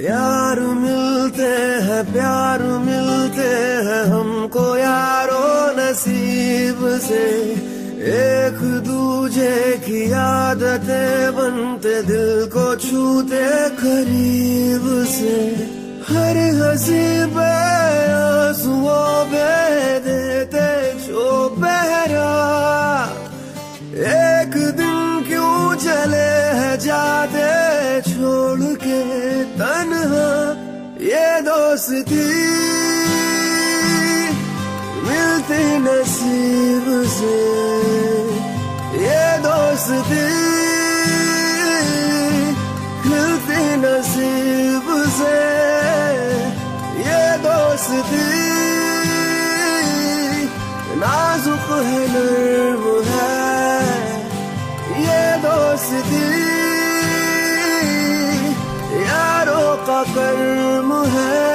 यार मिलते हैं प्यार मिलते हैं हमको यारो नसीब से। एक दूजे की आदतें बनते दिल को छूते करीब से। हर हंसी पे आंसुओं पे देते जो पहरा। एक दिन क्यों चले हैं जाते छोड़ के तन्हा। ये दोस्ती मिलती नसीब से। ये दोस्ती मिलती नसीब से। ये दोस्ती नाजुक है नर्म है। ये दोस्ती यारों का कर्म है।